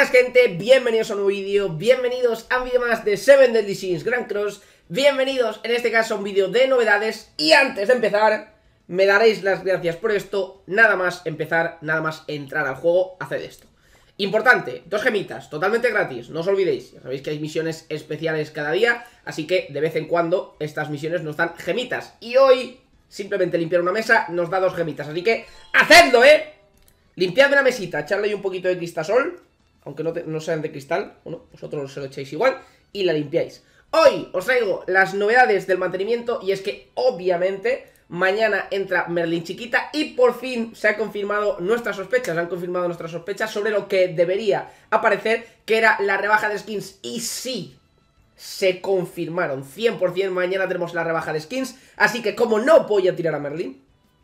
buenas gente, bienvenidos a un nuevo vídeo, bienvenidos a un vídeo más de 7 Deadly Sins Grand Cross. Bienvenidos en este caso a un vídeo de novedades. Y antes de empezar, me daréis las gracias por esto. Nada más empezar, nada más entrar al juego, haced esto. Importante, 2 gemitas, totalmente gratis, no os olvidéis. Ya sabéis que hay misiones especiales cada día, así que de vez en cuando estas misiones nos dan gemitas. Y hoy, simplemente limpiar una mesa nos da 2 gemitas, así que ¡hacedlo, Limpiadme la mesita, echarle ahí un poquito de cristasol, aunque no sean de cristal, bueno, vosotros se lo echáis igual y la limpiáis. Hoy os traigo las novedades del mantenimiento y es que obviamente mañana entra Merlin chiquita y por fin se han confirmado nuestras sospechas sobre lo que debería aparecer, que era la rebaja de skins. Y sí, se confirmaron 100%, mañana tenemos la rebaja de skins, así que como no voy a tirar a Merlin,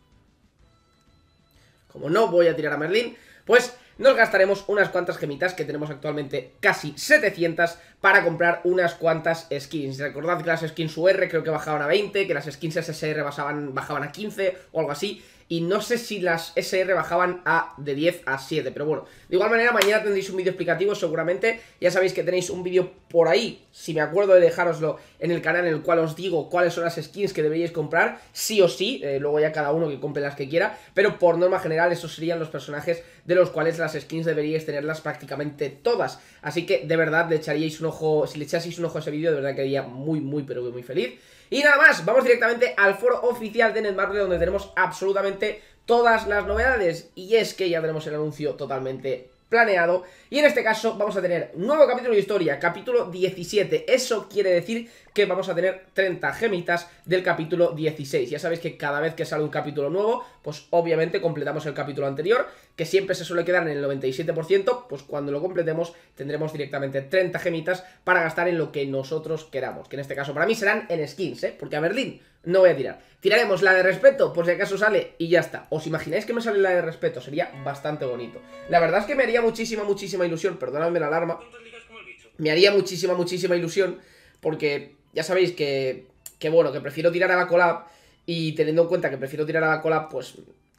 pues nos gastaremos unas cuantas gemitas, que tenemos actualmente casi 700, para comprar unas cuantas skins. Recordad que las skins UR creo que bajaban a 20, que las skins SSR bajaban a 15 o algo así. Y no sé si las SR bajaban de 10 a 7, pero bueno, de igual manera mañana tendréis un vídeo explicativo seguramente. Ya sabéis que tenéis un vídeo por ahí, si me acuerdo de dejároslo en el canal, en el cual os digo cuáles son las skins que deberíais comprar, sí o sí, luego ya cada uno que compre las que quiera. Pero por norma general esos serían los personajes de los cuales las skins deberíais tenerlas prácticamente todas. Así que de verdad le echaríais un ojo, si le echaseis un ojo a ese vídeo, de verdad quedaría muy pero muy feliz. Y nada más, vamos directamente al foro oficial de Netmarble, donde tenemos absolutamente todas las novedades. Y es que ya tenemos el anuncio totalmente planeado. Y en este caso vamos a tener nuevo capítulo de historia, capítulo 17. Eso quiere decir que vamos a tener 30 gemitas del capítulo 16. Ya sabéis que cada vez que sale un capítulo nuevo, pues obviamente completamos el capítulo anterior, que siempre se suele quedar en el 97%, pues cuando lo completemos tendremos directamente 30 gemitas para gastar en lo que nosotros queramos, que en este caso para mí serán en skins, porque a Merlin no voy a tirar. Tiraremos la de respeto, por si acaso sale, y ya está. ¿Os imagináis que me sale la de respeto? Sería bastante bonito. La verdad es que me haría muchísima ilusión, perdonadme la alarma, me haría muchísima ilusión, porque ya sabéis que bueno, que prefiero tirar a la collab, y teniendo en cuenta que prefiero tirar a la collab, pues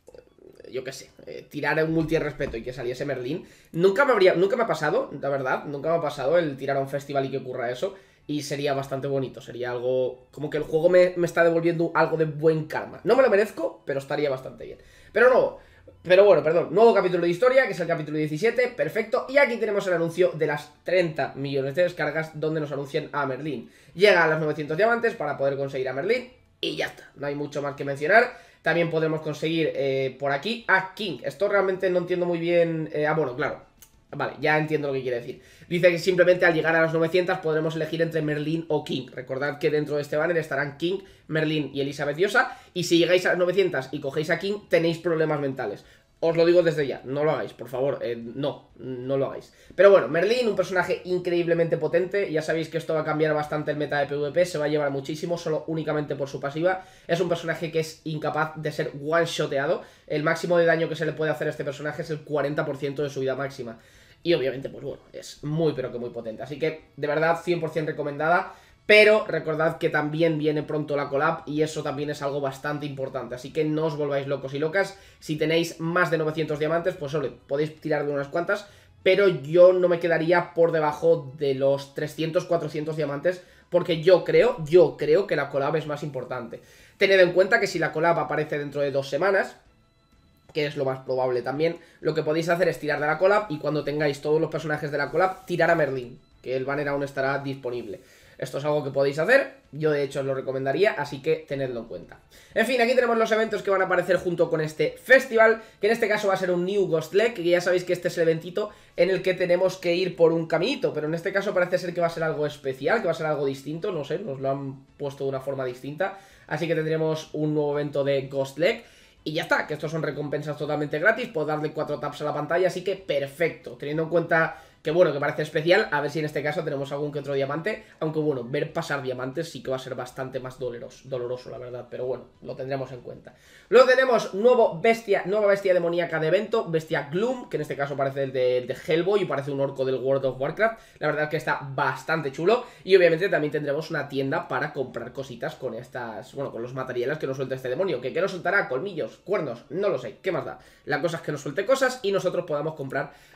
yo qué sé, tirar un multi de respeto y que saliese Merlin, nunca me ha pasado, la verdad, nunca me ha pasado el tirar a un festival y que ocurra eso. Y sería bastante bonito, sería algo como que el juego me está devolviendo algo de buen karma. No me lo merezco, pero estaría bastante bien. Pero bueno, perdón, nuevo capítulo de historia, que es el capítulo 17, perfecto. Y aquí tenemos el anuncio de las 30 millones de descargas, donde nos anuncian a Merlin. Llega a las 900 diamantes para poder conseguir a Merlin y ya está, no hay mucho más que mencionar. También podremos conseguir por aquí a King. Esto realmente no entiendo muy bien, bueno, claro. Vale, ya entiendo lo que quiere decir. Dice que simplemente al llegar a las 900 podremos elegir entre Merlin o King. Recordad que dentro de este banner estarán King, Merlin y Elizabeth Diosa. Y si llegáis a las 900 y cogéis a King, tenéis problemas mentales. Os lo digo desde ya, no lo hagáis, por favor, no lo hagáis. Pero bueno, Merlin, un personaje increíblemente potente. Ya sabéis que esto va a cambiar bastante el meta de PvP, se va a llevar muchísimo, solo únicamente por su pasiva. Es un personaje que es incapaz de ser one-shoteado. El máximo de daño que se le puede hacer a este personaje es el 40% de su vida máxima. Y obviamente, pues bueno, es muy pero que muy potente. Así que, de verdad, 100% recomendada. Pero recordad que también viene pronto la collab y eso también es algo bastante importante. Así que no os volváis locos y locas. Si tenéis más de 900 diamantes, pues solo podéis tirar de unas cuantas. Pero yo no me quedaría por debajo de los 300-400 diamantes, porque yo creo que la collab es más importante. Tened en cuenta que si la collab aparece dentro de 2 semanas... que es lo más probable también, lo que podéis hacer es tirar de la collab y cuando tengáis todos los personajes de la collab, tirar a Merlin, que el banner aún estará disponible. Esto es algo que podéis hacer, yo de hecho os lo recomendaría, así que tenedlo en cuenta. En fin, aquí tenemos los eventos que van a aparecer junto con este festival, que en este caso va a ser un New Ghost Leg, que ya sabéis que este es el eventito en el que tenemos que ir por un caminito, pero en este caso parece ser que va a ser algo especial, que va a ser algo distinto, no sé, nos lo han puesto de una forma distinta, así que tendremos un nuevo evento de Ghost Leg. Y ya está, que estos son recompensas totalmente gratis, puedo darle 4 taps a la pantalla, así que perfecto. Teniendo en cuenta que bueno, que parece especial, a ver si en este caso tenemos algún que otro diamante. Aunque bueno, ver pasar diamantes sí que va a ser bastante más doloroso, la verdad, pero bueno, lo tendremos en cuenta. Luego tenemos nueva bestia demoníaca de evento, bestia Gloom, que en este caso parece el de Hellboy y parece un orco del World of Warcraft. La verdad es que está bastante chulo. Y obviamente también tendremos una tienda para comprar cositas con estas, bueno, con los materiales que nos suelta este demonio. ¿Que qué nos soltará? ¿Colmillos? ¿Cuernos? No lo sé, ¿qué más da? La cosa es que nos suelte cosas y nosotros podamos comprar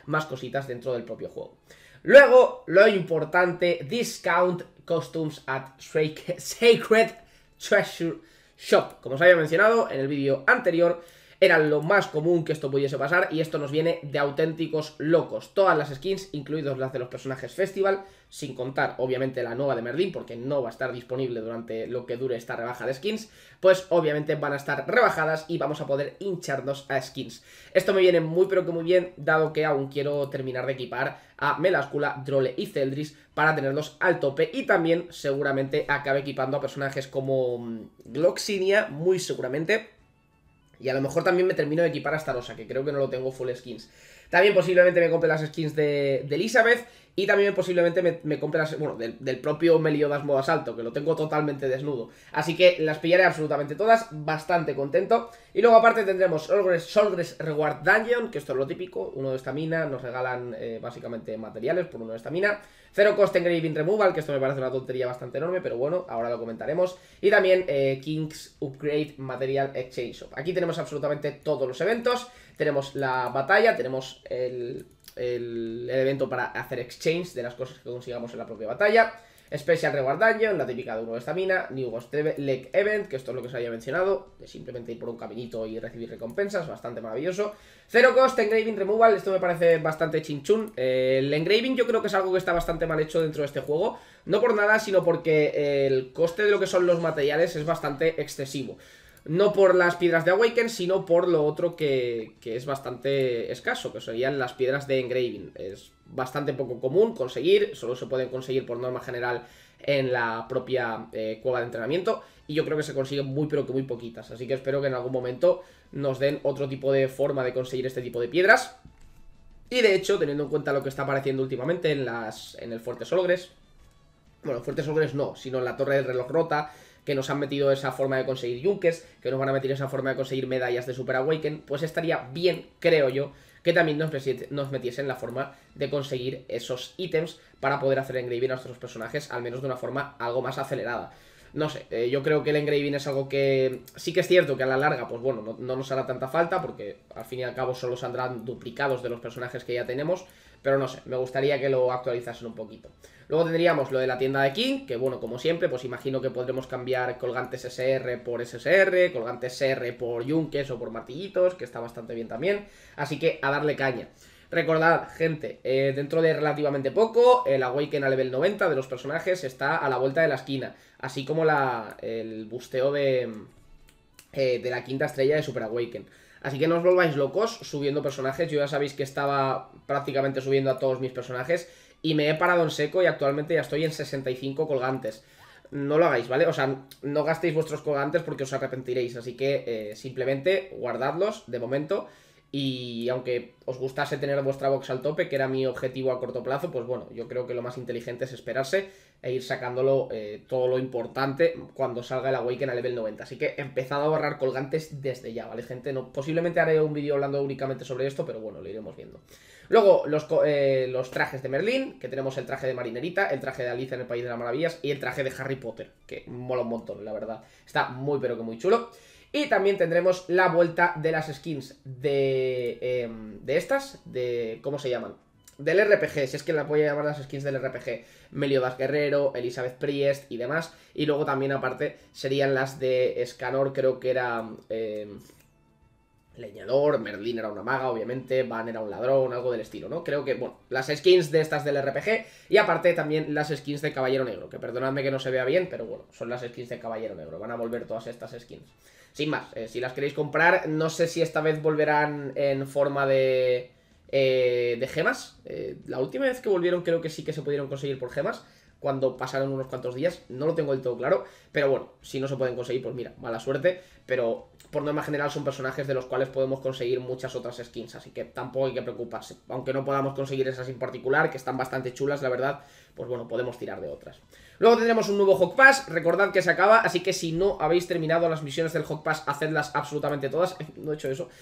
más cositas dentro del propio juego. Luego, lo importante, Discount Costumes at Sacred Treasure Shop. Como os había mencionado en el vídeo anterior, era lo más común que esto pudiese pasar y esto nos viene de auténticos locos. Todas las skins, incluidos las de los personajes Festival, sin contar obviamente la nueva de Merlin, porque no va a estar disponible durante lo que dure esta rebaja de skins, pues obviamente van a estar rebajadas y vamos a poder hincharnos a skins. Esto me viene muy pero que muy bien, dado que aún quiero terminar de equipar a Melascula, Droll y Zeldris para tenerlos al tope, y también seguramente acabe equipando a personajes como Gloxinia, muy seguramente. Y a lo mejor también me termino de equipar a Starossa, que creo que no lo tengo full skins. También posiblemente me compre las skins de Elizabeth. Y también posiblemente me compre las... Bueno, del propio Meliodas modo asalto, que lo tengo totalmente desnudo. Así que las pillaré absolutamente todas, bastante contento. Y luego aparte tendremos Solgress Reward Dungeon, que esto es lo típico, uno de estamina, nos regalan básicamente materiales por uno de estamina. Zero Cost Engraving Removal, que esto me parece una tontería bastante enorme, pero bueno, ahora lo comentaremos. Y también King's Upgrade Material Exchange Shop. Aquí tenemos absolutamente todos los eventos. Tenemos la batalla, tenemos el evento para hacer exchange de las cosas que consigamos en la propia batalla. Special Reward Dungeon, la típica de uno de estamina. New Ghost Lake Event, que esto es lo que os había mencionado, de simplemente ir por un caminito y recibir recompensas, bastante maravilloso. Zero Cost Engraving Removal, esto me parece bastante chinchún. El engraving yo creo que es algo que está bastante mal hecho dentro de este juego, no por nada, sino porque el coste de lo que son los materiales es bastante excesivo. No por las piedras de Awaken, sino por lo otro que es bastante escaso, que serían las piedras de Engraving. Es bastante poco común conseguir, solo se pueden conseguir por norma general en la propia cueva de entrenamiento, y yo creo que se consiguen muy pero que muy poquitas, así que espero que en algún momento nos den otro tipo de forma de conseguir este tipo de piedras. Y de hecho, teniendo en cuenta lo que está apareciendo últimamente en el Fuerte Solgress, bueno, Fuerte Solgress no, sino en la Torre del Reloj Rota, que nos han metido esa forma de conseguir yunkes, que nos van a meter esa forma de conseguir medallas de Super Awaken, pues estaría bien, creo yo, que también nos metiesen la forma de conseguir esos ítems para poder hacer engraving a nuestros personajes, al menos de una forma algo más acelerada. No sé, yo creo que el engraving es algo que sí que es cierto que a la larga, pues bueno, no nos hará tanta falta, porque al fin y al cabo solo saldrán duplicados de los personajes que ya tenemos, pero no sé, me gustaría que lo actualizasen un poquito. Luego tendríamos lo de la tienda de King, que bueno, como siempre, pues imagino que podremos cambiar colgantes SR por SSR, colgantes SR por yunques o por martillitos, que está bastante bien también, así que a darle caña. Recordad, gente, dentro de relativamente poco, el Awaken a level 90 de los personajes está a la vuelta de la esquina, así como el busteo de la quinta estrella de Super Awaken. Así que no os volváis locos subiendo personajes. Yo ya sabéis que estaba prácticamente subiendo a todos mis personajes y me he parado en seco y actualmente ya estoy en 65 colgantes. No lo hagáis, ¿vale? O sea, no gastéis vuestros colgantes porque os arrepentiréis. Así que simplemente guardadlos de momento. Y aunque os gustase tener vuestra box al tope, que era mi objetivo a corto plazo, pues bueno, yo creo que lo más inteligente es esperarse e ir sacándolo todo lo importante cuando salga el Awaken a level 90. Así que empezad a ahorrar colgantes desde ya, ¿vale, gente? No, posiblemente haré un vídeo hablando únicamente sobre esto, pero bueno, lo iremos viendo. Luego, los trajes de Merlin, que tenemos el traje de Marinerita, el traje de Alicia en el País de las Maravillas y el traje de Harry Potter, que mola un montón, la verdad. Está muy pero que muy chulo. Y también tendremos la vuelta de las skins de estas, ¿cómo se llaman? Del RPG, si es que la voy a llamar las skins del RPG. Meliodas Guerrero, Elizabeth Priest y demás. Y luego también aparte serían las de Escanor, creo que era leñador, Merlin era una maga, obviamente, Van era un ladrón, algo del estilo, ¿no? Creo que, bueno, las skins de estas del RPG y aparte también las skins de Caballero Negro, que perdonadme que no se vea bien, pero bueno, son las skins de Caballero Negro, van a volver todas estas skins. Sin más, si las queréis comprar, no sé si esta vez volverán en forma de gemas. La última vez que volvieron creo que sí que se pudieron conseguir por gemas, cuando pasaron unos cuantos días, no lo tengo del todo claro, pero bueno, si no se pueden conseguir, pues mira, mala suerte, pero por norma general son personajes de los cuales podemos conseguir muchas otras skins, así que tampoco hay que preocuparse, aunque no podamos conseguir esas en particular, que están bastante chulas, la verdad, pues bueno, podemos tirar de otras. Luego tendremos un nuevo Hawk Pass, recordad que se acaba, así que si no habéis terminado las misiones del Hawk Pass, hacedlas absolutamente todas. No he hecho eso.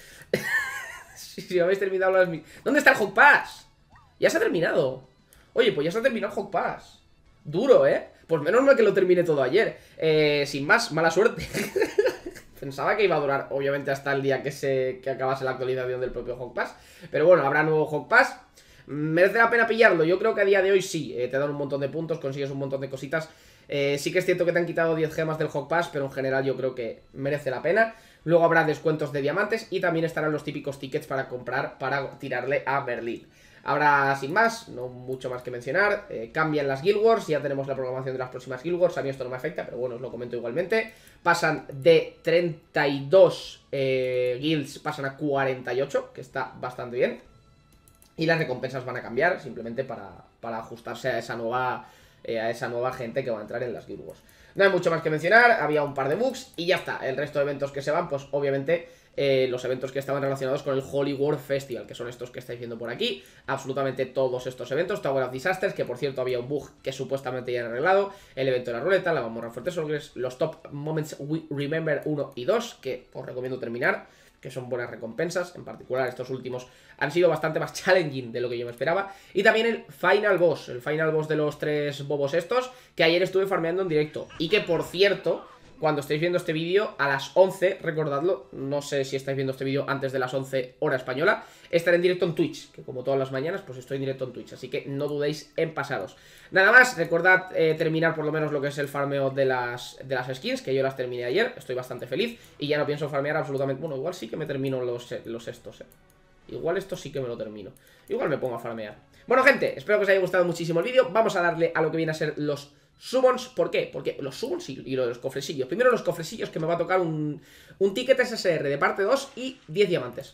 Si habéis terminado las misiones... ¿Dónde está el Hawk Pass? Ya se ha terminado. Oye, pues ya se ha terminado el Hawk Pass. Duro, ¿eh? Pues menos mal que lo terminé todo ayer. Sin más, mala suerte. Pensaba que iba a durar, obviamente, hasta el día que acabase la actualización del propio Hawk Pass. Pero bueno, habrá nuevo Hawk Pass. ¿Merece la pena pillarlo? Yo creo que a día de hoy sí. Te dan un montón de puntos, consigues un montón de cositas. Sí que es cierto que te han quitado 10 gemas del Hawk Pass, pero en general yo creo que merece la pena. Luego habrá descuentos de diamantes y también estarán los típicos tickets para comprar, para tirarle a Merlín. Ahora, sin más, no mucho más que mencionar, cambian las Guild Wars, ya tenemos la programación de las próximas Guild Wars, a mí esto no me afecta, pero bueno, os lo comento igualmente. Pasan de 32 guilds, pasan a 48, que está bastante bien. Y las recompensas van a cambiar, simplemente para ajustarse a esa nueva gente que va a entrar en las Guild Wars. No hay mucho más que mencionar, había un par de bugs y ya está. El resto de eventos que se van, pues obviamente los eventos que estaban relacionados con el Holy War Festival, que son estos que estáis viendo por aquí. Absolutamente todos estos eventos. Tower of Disasters, que por cierto había un bug que supuestamente ya han arreglado. El evento de la ruleta, la Mamorra Fuerte Solgres, los Top Moments We Remember 1 y 2, que os recomiendo terminar, que son buenas recompensas. En particular estos últimos han sido bastante más challenging de lo que yo me esperaba. Y también el Final Boss de los 3 bobos estos, que ayer estuve farmeando en directo. Y que por cierto, cuando estéis viendo este vídeo, a las 11, recordadlo, no sé si estáis viendo este vídeo antes de las 11 hora española, estaré en directo en Twitch, que como todas las mañanas, pues estoy en directo en Twitch, así que no dudéis en pasaros. Nada más, recordad terminar por lo menos lo que es el farmeo de las skins, que yo las terminé ayer, estoy bastante feliz, y ya no pienso farmear absolutamente, bueno, igual sí que me termino los estos, igual esto sí que me lo termino, igual me pongo a farmear. Bueno gente, espero que os haya gustado muchísimo el vídeo, vamos a darle a lo que viene a ser los summons. ¿Por qué? Porque los summons y lo de los cofrecillos. Primero los cofrecillos, que me va a tocar un ticket SSR de parte 2 y 10 diamantes.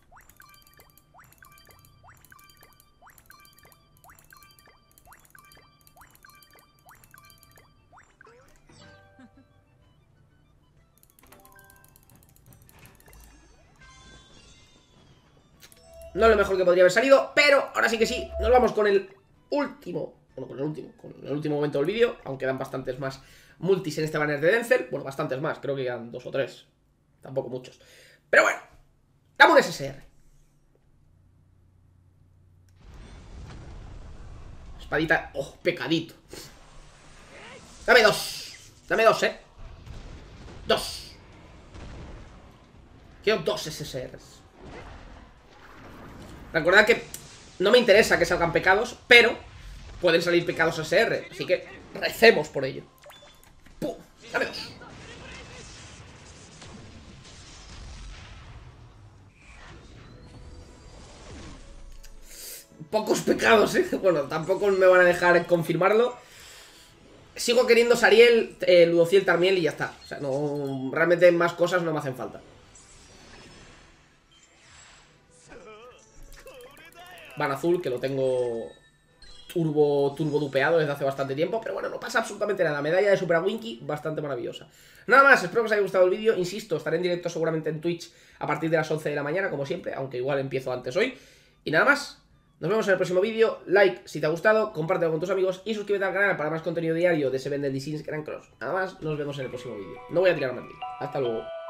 No es lo mejor que podría haber salido, pero ahora sí que sí, nos vamos con el último. Bueno, con el último momento del vídeo. Aunque quedan bastantes más multis en este banner de Denzel. Bueno, bastantes más, creo que quedan 2 o 3. Tampoco muchos. Pero bueno, dame un SSR. Espadita, oh, pecadito. Dame 2. Dame 2, 2. Quiero 2 SSRs. Recordad que no me interesa que salgan pecados, pero pueden salir pecados SR, así que recemos por ello. ¡Pum! ¡Dame 2! Pocos pecados, Bueno, tampoco me van a dejar confirmarlo. Sigo queriendo Sariel, Ludociel, Tarmiel y ya está. O sea, no, realmente más cosas no me hacen falta. Van azul, que lo tengo turbo dupeado desde hace bastante tiempo. Pero bueno, no pasa absolutamente nada. Medalla de Super Winky, bastante maravillosa. Nada más, espero que os haya gustado el vídeo. Insisto, estaré en directo seguramente en Twitch a partir de las 11 de la mañana, como siempre, aunque igual empiezo antes hoy. Y nada más, nos vemos en el próximo vídeo. Like si te ha gustado, compártelo con tus amigos y suscríbete al canal para más contenido diario de Seven Deadly Sins Grand Cross. Nada más, nos vemos en el próximo vídeo. No voy a tirar más. Hasta luego.